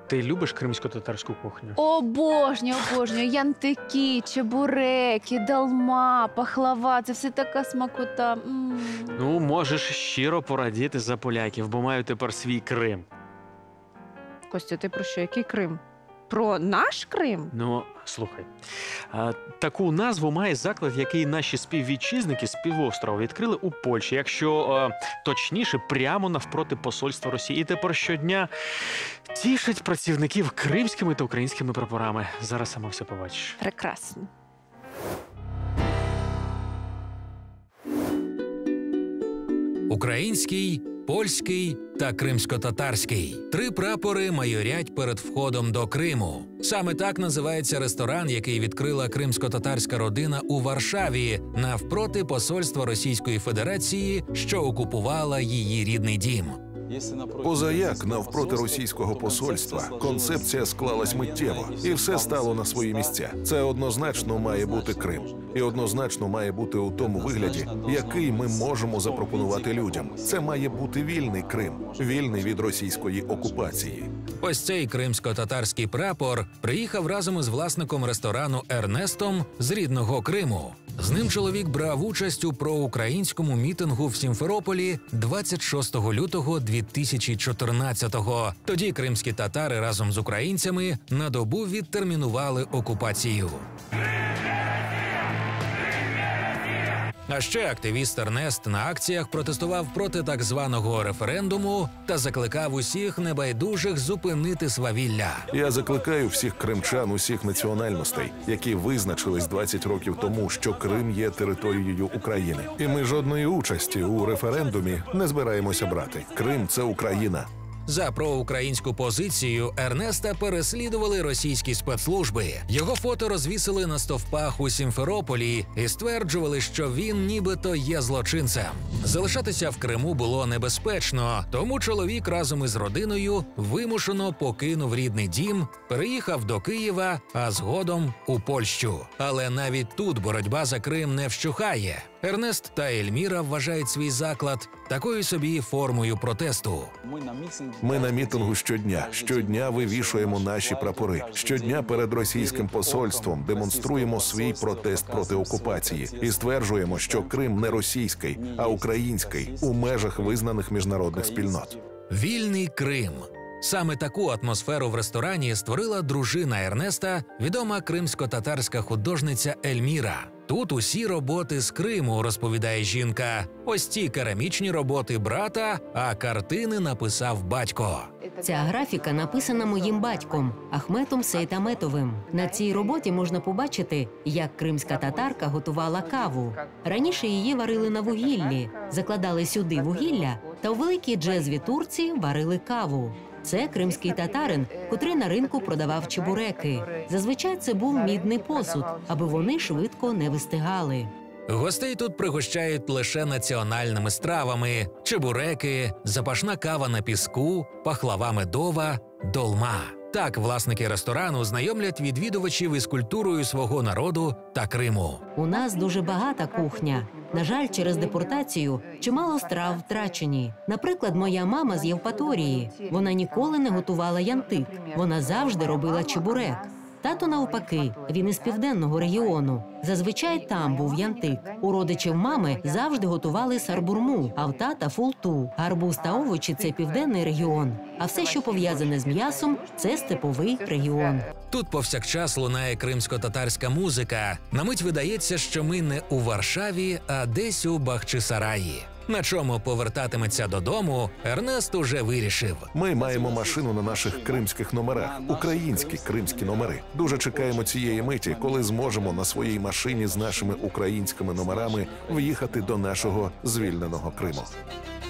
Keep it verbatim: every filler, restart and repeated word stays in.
ти любиш кримсько-татарську кухню? Обожнюю, обожнюю. Янтики, чебуреки, долма, пахлава. Це все така смакота. М. Ну, можеш щиро порадіти за поляків, бо маю тепер свій Крим. Костя, ти про що? Який Крим? Про наш Крим? Ну, слухай, а, таку назву має заклад, який наші співвітчизники з півострова відкрили у Польщі, якщо а, точніше, прямо навпроти посольства Росії. І тепер щодня тішать працівників кримськими та українськими прапорами. Зараз сама все побачиш. Прекрасно. Український, польський та кримсько-татарський. Три прапори майорять перед входом до Криму. Саме так називається ресторан, який відкрила кримсько-татарська родина у Варшаві, навпроти посольства Російської Федерації, що окупувала її рідний дім. Позаяк навпроти російського посольства концепція склалась миттєво, і все стало на свої місця. Це однозначно має бути Крим. І однозначно має бути у тому вигляді, який ми можемо запропонувати людям. Це має бути вільний Крим, вільний від російської окупації. Ось цей кримсько-татарський прапор приїхав разом із власником ресторану Ернестом з рідного Криму. З ним чоловік брав участь у проукраїнському мітингу в Сімферополі двадцять шостого лютого дві тисячі чотирнадцятого. Тоді кримські татари разом з українцями на добу відтермінували окупацію. А ще активіст Ернест на акціях протестував проти так званого референдуму та закликав усіх небайдужих зупинити свавілля. Я закликаю всіх кримчан, усіх національностей, які визначились двадцять років тому, що Крим є територією України. І ми жодної участі у референдумі не збираємося брати. Крим – це Україна. За проукраїнську позицію Ернеста переслідували російські спецслужби. Його фото розвісили на стовпах у Сімферополі і стверджували, що він нібито є злочинцем. Залишатися в Криму було небезпечно, тому чоловік разом із родиною вимушено покинув рідний дім, переїхав до Києва, а згодом у Польщу. Але навіть тут боротьба за Крим не вщухає. Ернест та Ельміра вважають свій заклад такою собі формою протесту. Ми на мітингу щодня. Щодня вивішуємо наші прапори. Щодня перед російським посольством демонструємо свій протест проти окупації і стверджуємо, що Крим не російський, а український у межах визнаних міжнародних спільнот. Вільний Крим. Саме таку атмосферу в ресторані створила дружина Ернеста, відома кримсько-татарська художниця Ельміра. Тут усі роботи з Криму, розповідає жінка. Ось ці керамічні роботи брата, а картини написав батько. Ця графіка написана моїм батьком Ахметом Сейтаметовим. На цій роботі можна побачити, як кримська татарка готувала каву. Раніше її варили на вугіллі, закладали сюди вугілля та у великій джезві Турції варили каву. Це кримський татарин, котрий на ринку продавав чебуреки. Зазвичай це був мідний посуд, аби вони швидко не вистигали. Гостей тут пригощають лише національними стравами – чебуреки, запашна кава на піску, пахлава медова, долма. Так власники ресторану знайомлять відвідувачів із культурою свого народу та Криму. У нас дуже багата кухня. На жаль, через депортацію чимало страв втрачені. Наприклад, моя мама з Євпаторії. Вона ніколи не готувала янтик. Вона завжди робила чебурек. Тато навпаки, він із південного регіону. Зазвичай там був янтик. У родичів мами завжди готували сарбурму, а в тата – фулту. Гарбуз та овочі – це південний регіон. А все, що пов'язане з м'ясом – це степовий регіон. Тут повсякчас лунає кримсько-татарська музика. На мить видається, що ми не у Варшаві, а десь у Бахчисараї. На чому повертатиметься додому, Ернест уже вирішив. Ми маємо машину на наших кримських номерах, українські кримські номери. Дуже чекаємо цієї миті, коли зможемо на своїй машині з нашими українськими номерами в'їхати до нашого звільненого Криму.